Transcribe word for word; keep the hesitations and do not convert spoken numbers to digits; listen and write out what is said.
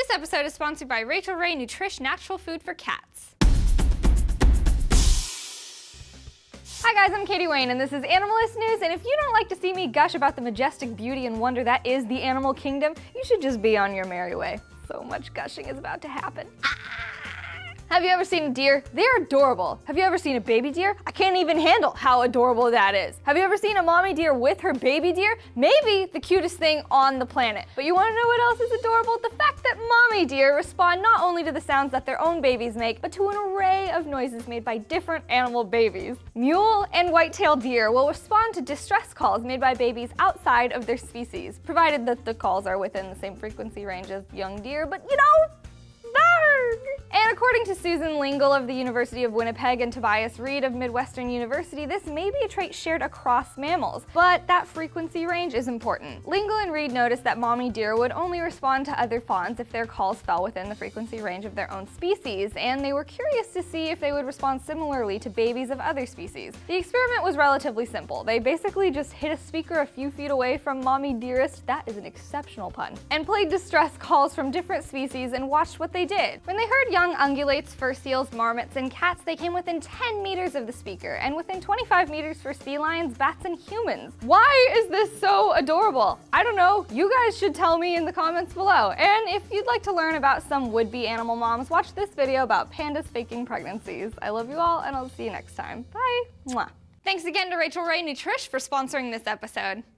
This episode is sponsored by Rachael Ray Nutrish Natural Food for Cats. Hi guys, I'm Katie Wayne and this is Animalist News, and if you don't like to see me gush about the majestic beauty and wonder that is the animal kingdom, you should just be on your merry way. So much gushing is about to happen. Have you ever seen a deer? They're adorable. Have you ever seen a baby deer? I can't even handle how adorable that is. Have you ever seen a mommy deer with her baby deer? Maybe the cutest thing on the planet. But you want to know what else is adorable? The fact that mommy deer respond not only to the sounds that their own babies make, but to an array of noises made by different animal babies. Mule and white-tailed deer will respond to distress calls made by babies outside of their species, provided that the calls are within the same frequency range as young deer, but you know, bark! And according to Susan Lingle of the University of Winnipeg and Tobias Reed of Midwestern University, this may be a trait shared across mammals, but that frequency range is important. Lingle and Reed noticed that mommy deer would only respond to other fawns if their calls fell within the frequency range of their own species, and they were curious to see if they would respond similarly to babies of other species. The experiment was relatively simple. They basically just hit a speaker a few feet away from mommy dearest, that is an exceptional pun, and played distress calls from different species and watched what they did. When they heard young ungulates, fur seals, marmots, and cats, they came within ten meters of the speaker, and within twenty-five meters for sea lions, bats, and humans. Why is this so adorable? I don't know. You guys should tell me in the comments below. And if you'd like to learn about some would-be animal moms, watch this video about pandas faking pregnancies. I love you all, and I'll see you next time. Bye. Mwah. Thanks again to Rachael Ray Nutrish for sponsoring this episode.